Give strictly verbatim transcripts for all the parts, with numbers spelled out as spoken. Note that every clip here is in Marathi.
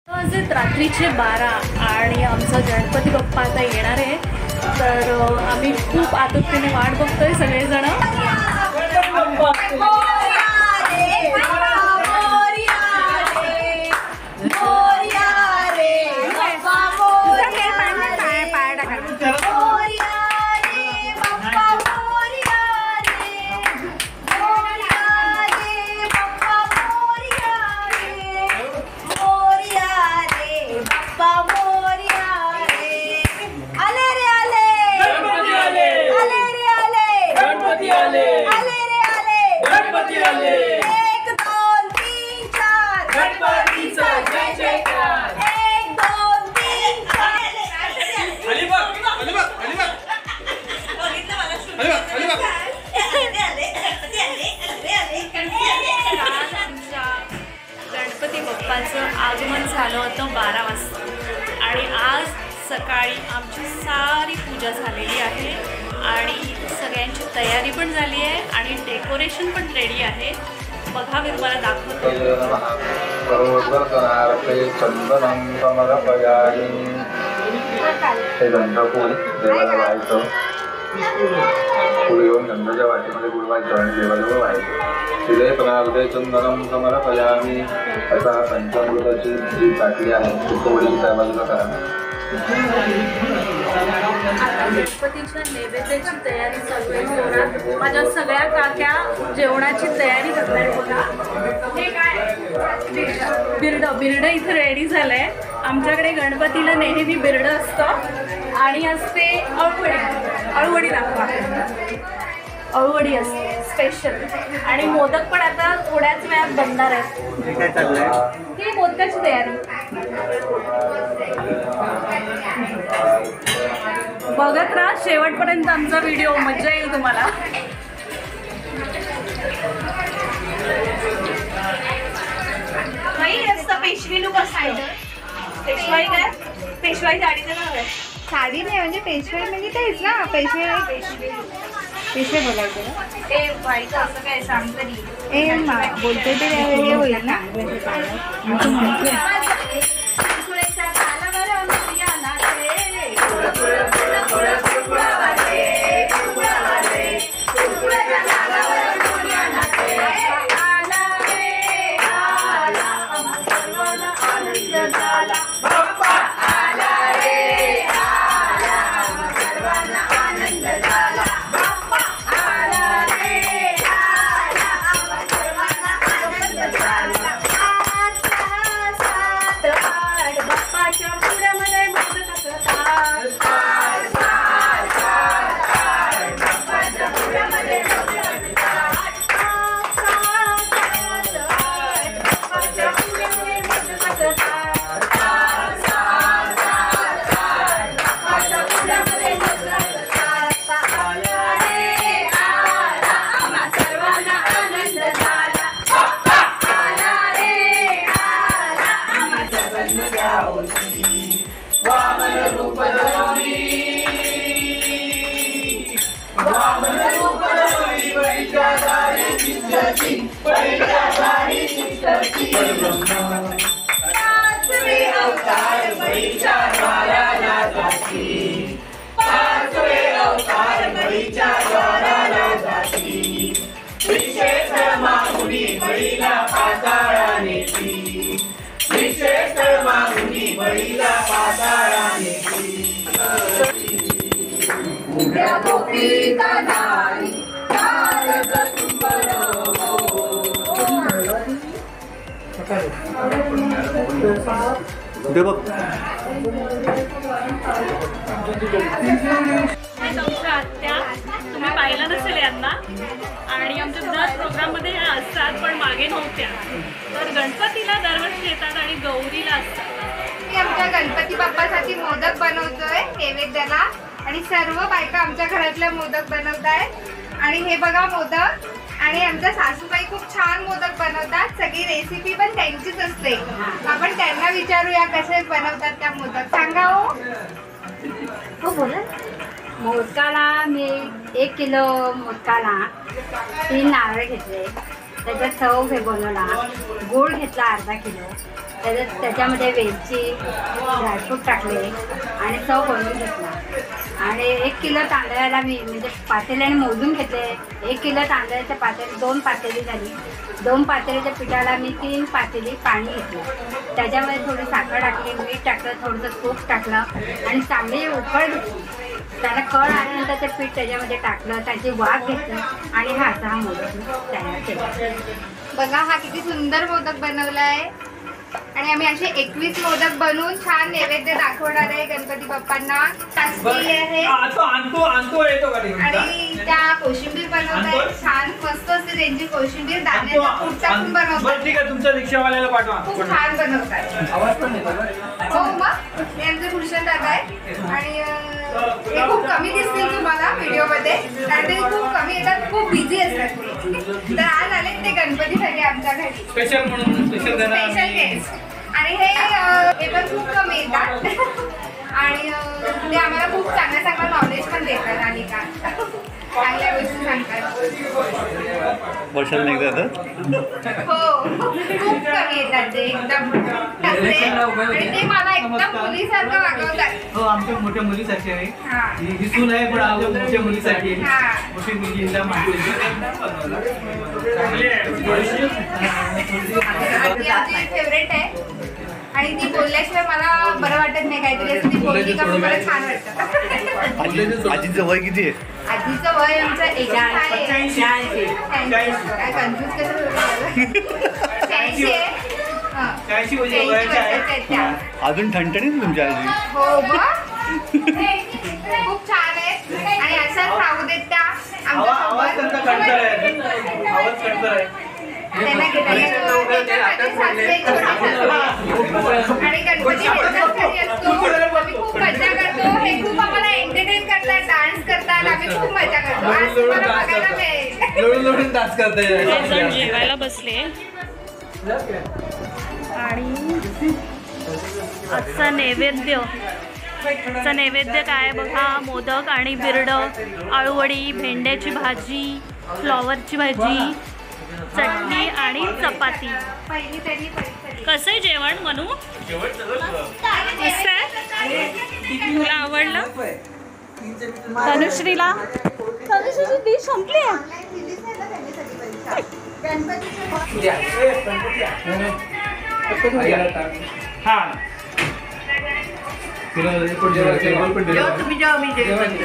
वाजलेत रात्रीचे बारा आणि आमचा गणपती बाप्पा आता येणार आहे, तर आम्ही खूप आतुरतेने वाट बघतोय सगळेजण. गणपती बाप्पाचं आगमन झालं होतं बारा वाजता आणि आज सकाळी आमची सारी पूजा झालेली आहे आणि सगळ्यांची तयारी पण झाली आहे आणि डेकोरेशन पण रेडी आहे. बघा मी तुम्हाला दाखवतो. फुल घेऊन गंधाच्या वाटेमध्ये गुळवायचं आणि देवाजवळ व्हायचं. हृदय प्रार्दय चंदनम समर्पयामी. असा हा पंचामृताची जी बाटली आहे ती वडील त्या बाजूला करा. गणपतीच्या नैवेद्याची तयारी चालू आहे जोरात. माझ्या सगळ्या काक्या जेवणाची तयारी करताय. बघा हे काय बिर्ड बिर्ड इथे रेडी झालंय. आमच्याकडे गणपतीला नेहमी बिर्ड असतं आणि असते अळवडी. अळवडी दाखवा. अळवडी असते स्पेशल आणि मोदक पण आता थोड्याच वेळात बनणार आहेत. काय चाललंय? ही मोदकाची तयारी. बघत राहा शेवटपर्यंत आमचा व्हिडिओ, मजा येईल तुम्हाला. नाही असतं पेशवी लुक असायचं. पेशवाई काय? पेशवाई साडीचं नाव आहे. साडी नाही म्हणजे पेशवाई म्हणजे तेच ना. पेशवाई पेशवी पेशवाई बोलायचं ना. ते व्हायचं असं काय सांग तरी. ए मा बोलते ते हे होईल ना. दे बघ. आमच्या आत्या तुम्ही पाहिलं नसेल यांना आणि आमच्या दर प्रोग्राममध्ये ह्या असतात पण मागे नव्हत्या. तर गणपतीला दरवर्षी येतात आणि गौरीला असतात. मी आमच्या गणपती बाप्पासाठी मोदक बनवतोय नैवेद्याला आणि सर्व बायका आमच्या घरातल्या मोदक बनवत आहेत. आणि हे बघा मोदक. आणि आमच्या सासूबाई खूप छान मोदक बनवतात. सगळी रेसिपी पण त्यांचीच असते. आपण त्यांना विचारूया कसे बनवतात त्या मोदक. सांगा हो. हो बोला. मोदकाला मी एक किलो मोदकाला तीन नारळ घेतले, त्याच्यात सव बनवला, गूळ घेतला अर्धा किलो, त्याच्यात त्याच्यामध्ये वेलची ड्रायफ्रूट टाकले आणि चव बनवून घेतला. आणि एक किलो तांदळाला मी म्हणजे पातेल्याने मोजून घेतले. एक किलो तांदळाच्या पातेली दोन पातेली झाली. दोन पातेलीच्या पिठाला मी तीन पातेली पाणी घेतलं. त्याच्यामध्ये थोडी साखर टाकली, मीठ टाकलं, थोडंसं तूप टाकलं आणि चांगली उकळ घेतली. त्याला कळ आल्यानंतर ते पीठ त्याच्यामध्ये टाकलं, त्याची वाफ घेतलं आणि हा असा हा मोदक तयार केला. बघा हा किती सुंदर मोदक बनवला आहे. आणि आम्ही असे एकवीस मोदक बनवून छान नैवेद्य दाखवणार आहे गणपती बाप्पांना. शास्त्री आहे आणतो आणतो आणतो येतो का आणि त्या कोशिंबीर बनवत आहे. छान मस्त असते त्यांची कोशिंबीर. दाण्याचा कूट टाकून बनवतात. ठीक आहे, तुमच्या रिक्षावाल्याला पाठवा. खूप छान बनवतात. आवाज पण येतो. हो मग हे आमचे भूषण दादा आहे. आणि अं, हे खूप कमी दिसतील तुम्हाला व्हिडिओमध्ये कारण ते खूप कमी येतात, खूप बिझी असतात ते. तर आज आले ते गणपतीसाठी आमच्या घरी स्पेशल म्हणून स्पेशल स्पेशल गेस्ट. आणि हे अं, हे पण खूप कमी येतात आणि अं, ते आम्हाला खूप चांगलं चांगलं नॉलेज पण देतात आणि का चांगल्या गोष्टी सांगतात. वर्षाला एकदा हो खूप कमी येतात ते एकदम टसले. आणि ते मला एकदम मुलीसारखं वागवतात. हो, आमच्या मोठ्या मुलीसाठी आहे. हा. ही दिसून आहे पण आमच्या मोठ्या मुलीसाठी आहे. हा. मोठी मुलीला माहिती ती आमची फेवरेट आहे आणि ती बोलल्याशिवाय मला बरं वाटत नाही. काहीतरी असं ती बोलली का मग मला छान वाटतं. आजी आजीचं वय किती आहे? आधीचं वय आमचं एकशे आहे. शहाऐंशी. काय कन्फ्यूज कसं होतं? शहाऐंशी आहे. हं. शहाऐंशी वर्ष शहाऐंशी वयाच्या आहे. वर्षाच्या आहेत त्या. अजून ठणठणीत तुमची आजी. हो मग खूप छान आहे आणि असंच राहू देत त्या आवाज आवाज त्यांचा कणतर आहे. आमच्या आवाज कणतर आहे. त्यांना घेता आणि गणपती ह्यांच्याच घरी असतो. आम्ही खूप मजा करतो. हे खूप आम्हाला एंटरटेन करतात, डान्स करतात. आम्ही खूप मजा करतो. आज तुम्हाला बघायला मिळेल. लोळून लोळून डान्स करताय. जण जेवायला बसले आणि आजचा नैवेद्य आजचा नैवेद्य काय बघा. मोदक आणि बिरड, आळूवडी, भेंड्याची भाजी, फ्लॉवरची भाजी, चटणी आणि चपाती. पहिली तरी पहिली कसं आहे जेवण मनू? मस्त आहे. तुला आवडलं? तनुश्रीला तनुश्रीची डिश संपली आहे. हा तुम्ही जेव्हा मी जेवण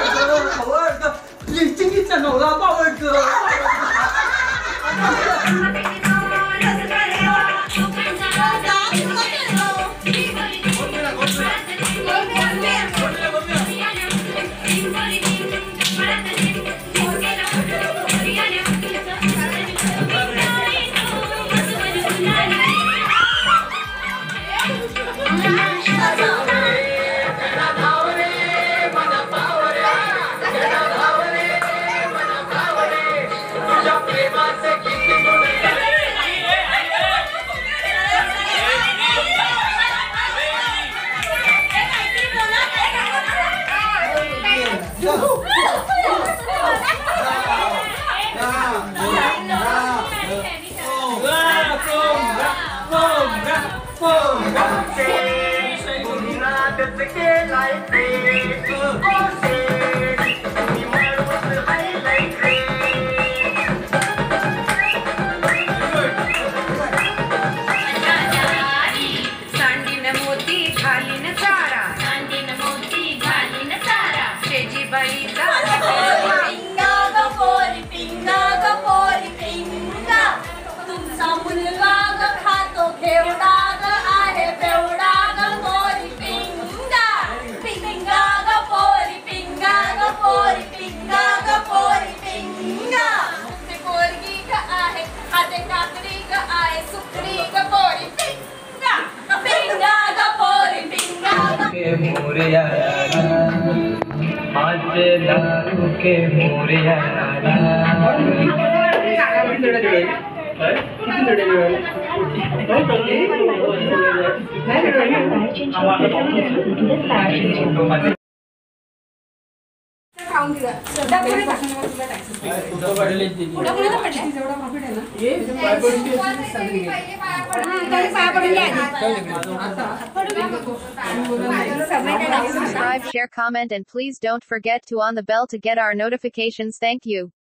आवडतं. पोंगा पोंगा पोंगा सांडीन मोती घालीन चारा सांडीन मोती घालीन चारा शेजी बाईचा पिंगा ग पोरी पिंगा ग पोरी पिंगा तुमचा मुलगा ग खातो घेवडा ग आहे बेवडा ग पोरी पिंगा पिंगा ग पोरी पिंगा ग पोरी पिंगा ग पोरी पिंगा तुमची पोरगी ग आहे हाते काकडी ग आहे सुकडी ग पोरी पिंगा पिंगा ग पोरी पिंगा ग के मोरया माझे लाडू के Morya Subscribe, share, comment, and please don't forget to on the bell to get our notifications. Thank you.